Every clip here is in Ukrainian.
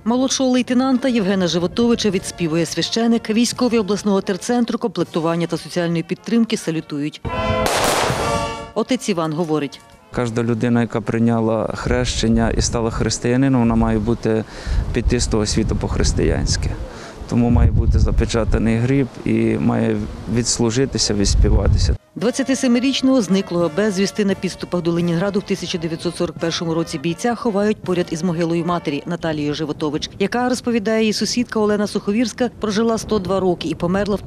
Молодшого лейтенанта Євгена Животовича відспівує священик. Військові обласного терцентру комплектування та соціальної підтримки салютують. Отець Іван говорить. Кожна людина, яка прийняла хрещення і стала християнином, вона має піти з того світу по-християнськи. Тому має бути запечатаний гріб і має відслужитися, відспіватися. 27-річного зниклого безвісти на підступах до Ленінграду в 1941 році бійця ховають поряд із могилою матері Наталією Животович, яка, розповідає її сусідка Олена Суховірська, прожила 102 роки і померла в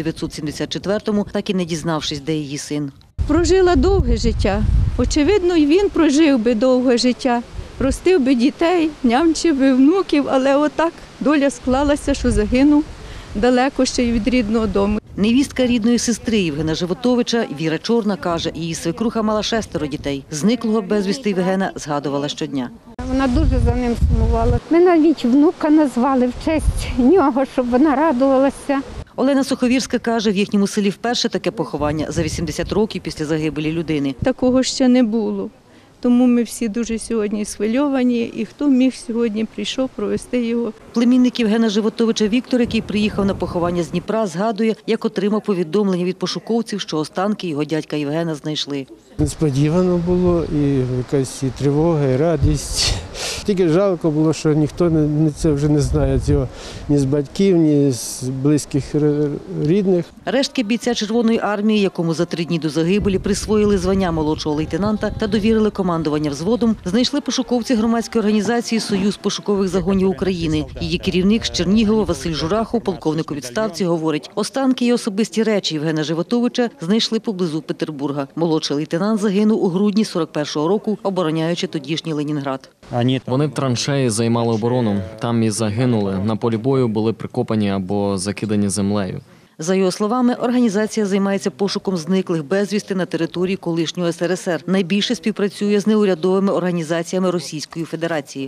1974-му, так і не дізнавшись, де її син. Прожила довге життя. Очевидно, і він прожив би довге життя. Ростив би дітей, нянчив би внуків, але отак доля склалася, що загинув далеко ще й від рідного дому. Невістка рідної сестри Євгена Животовича Віра Чорна каже, її свекруха мала 6 дітей. Зниклого безвісти Євгена згадувала щодня. Вона дуже за ним сумувала. Ми навіть внука назвали в честь нього, щоб вона радувалася. Олена Суховірська каже, в їхньому селі вперше таке поховання за 80 років після загибелі людини. Такого ще не було. Тому ми всі дуже сьогодні схвильовані, і хто міг сьогодні прийшов провести його. Племінник Євгена Животовича Віктор, який приїхав на поховання з Дніпра, згадує, як отримав повідомлення від пошуковців, що останки його дядька Євгена знайшли. Несподівано було, і якась і тривога, і радість. Тільки жалко було, що ніхто це вже не знає цього ні з батьків, ні з близьких рідних. Рештки бійця Червоної армії, якому за 3 дні до загибелі присвоїли звання молодшого лейтенанта та довірили командування взводом, знайшли пошуковці громадської організації «Союз пошукових загонів України». Її керівник з Чернігова Василь Журахов, полковник у відставці, говорить, останки і особисті речі Євгена Животовича знайшли поблизу Петербурга. Молодший лейтенант загинув у грудні 41-го року, обороняючи тодішній Ленінград. Вони в траншеї займали оборону, там і загинули. На полі бою були прикопані або закидані землею. За його словами, організація займається пошуком зниклих безвісти на території колишнього СРСР. Найбільше співпрацює з неурядовими організаціями Російської Федерації.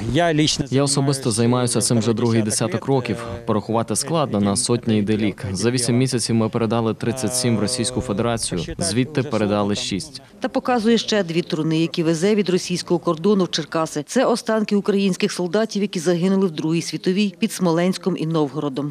Я особисто займаюся цим вже другий десяток років. Порахувати складно, на сотні йде рік. За 8 місяців ми передали 37 в Російську Федерацію, звідти передали 6. Та показує ще 2 труни, які везе від російського кордону в Черкаси. Це останки українських солдатів, які загинули в Другій світовій під Смоленськом і Новгородом.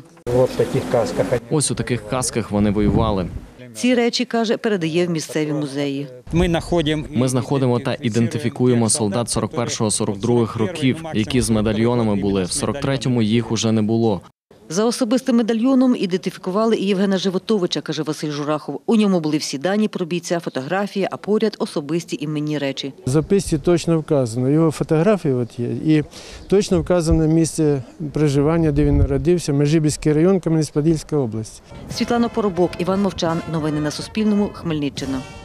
Ось у таких касках вони воювали. Ці речі, каже, передає в місцеві музеї. Ми знаходимо та ідентифікуємо солдат 41-42 років, які з медальйонами були. В 43-му їх уже не було. За особистим медальйоном ідентифікували і Євгена Животовича, каже Василь Журахов. У ньому були всі дані про бійця, фотографії, а поряд особисті іменні речі. В записці точно вказано, його фотографії є, і точно вказано місце проживання, де він народився, Межибіський район, Кам'янець-Подільська область. Світлана Поробок, Іван Мовчан. Новини на Суспільному. Хмельниччина.